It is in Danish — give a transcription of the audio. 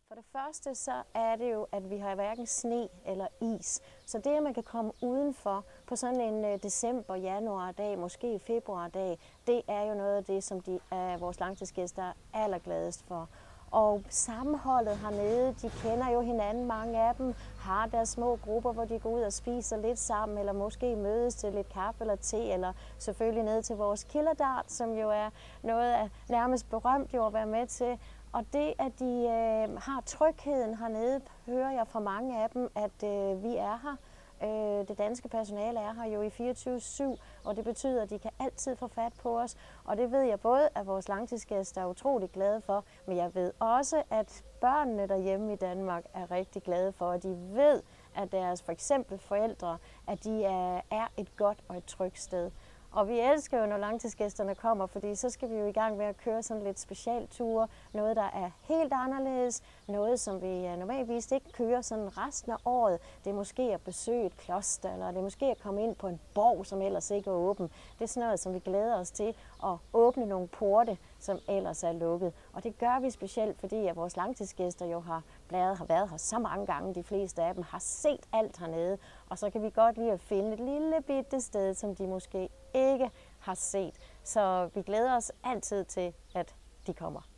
For det første så er det jo, at vi har hverken sne eller is. Så det, at man kan komme udenfor på sådan en december, januar-dag, måske februar-dag, det er jo noget af det, som de af vores langtidsgæster er allergladest for. Og sammenholdet hernede, de kender jo hinanden, mange af dem har deres små grupper, hvor de går ud og spiser lidt sammen, eller måske mødes til lidt kaffe eller te, eller selvfølgelig ned til vores kilderdart, som jo er noget af nærmest berømt jo at være med til. Og det, at de har trygheden hernede, hører jeg fra mange af dem, at vi er her. Det danske personale er her jo i 24/7, og det betyder, at de kan altid få fat på os. Og det ved jeg både, at vores langtidsgæster er utrolig glade for, men jeg ved også, at børnene derhjemme i Danmark er rigtig glade for, at de ved, at deres for eksempel forældre, at de er et godt og et trygt sted. Og vi elsker jo, når langtidsgæsterne kommer, fordi så skal vi jo i gang med at køre sådan lidt specialture, noget der er helt anderledes, noget som vi normalvis ikke kører sådan resten af året. Det er måske at besøge et kloster, eller det er måske at komme ind på en borg, som ellers ikke er åben. Det er sådan noget, som vi glæder os til, at åbne nogle porte, som ellers er lukket. Og det gør vi specielt, fordi at vores langtidsgæster jo har været her så mange gange, de fleste af dem har set alt hernede, og så kan vi godt lide at finde et lille bitte sted, som de måske ikke har set. Så vi glæder os altid til, at de kommer.